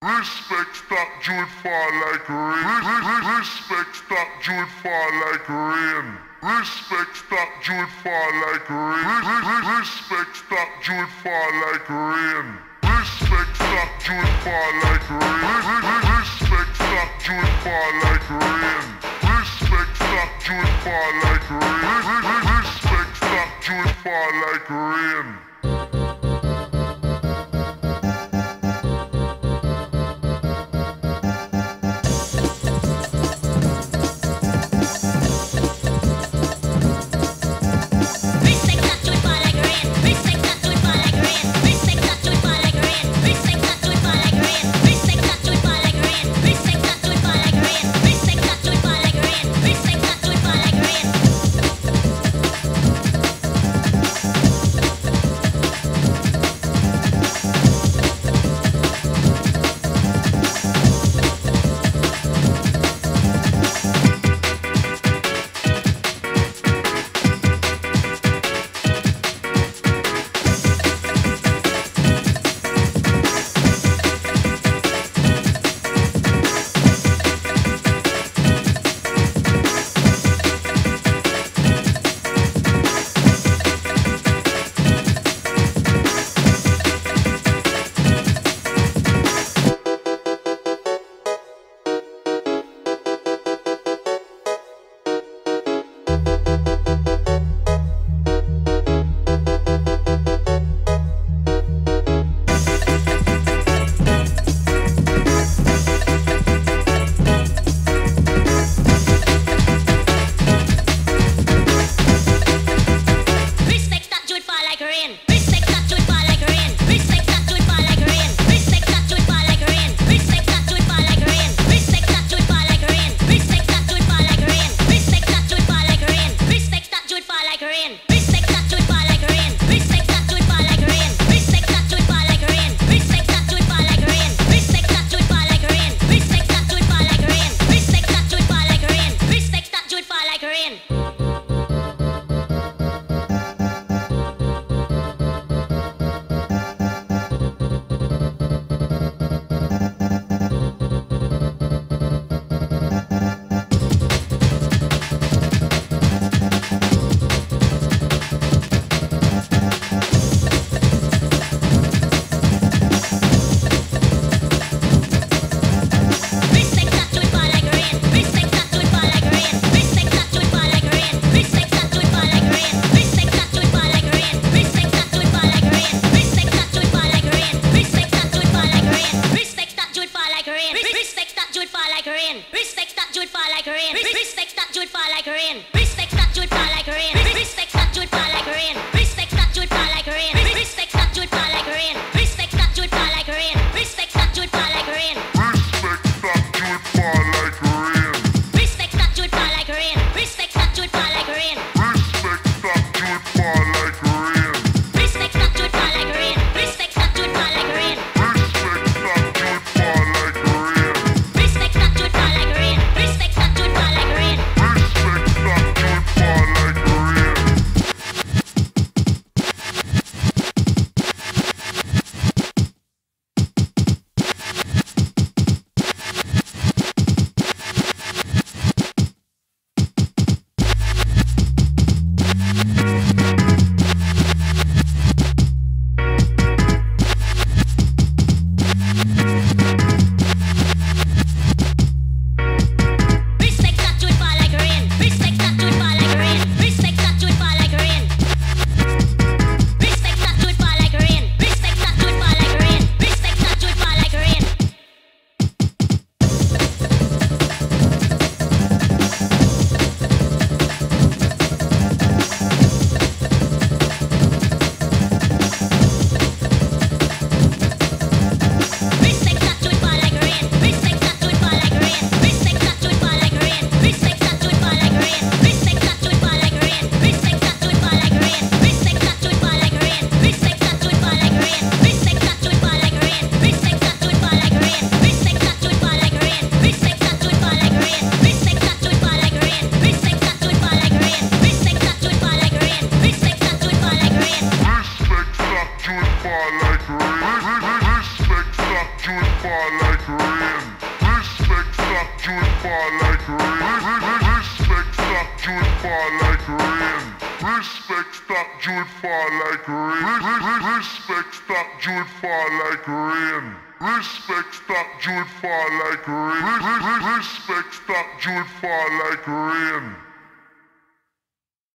Respect stop Jude fall like rain. Respect stop Jude fall like rain. Respect stop Jude fall like rain. Respect stop Jude fall like rain. Respect stop Jude fall like rain. Respect stop Jude fall like rain. Respect stop Jude fall like rain. Respect stop Jude fall like rain. Respect that Jude fall like rain. like rain. Respect stop, Jude fall like rain. Respect stop, Jude fall like rain. Respect stop, Jude fall like rain. Respect stop, Jude fall like rain. Respect stop, Jude fall like rain. Respect stop, Jude fall like rain.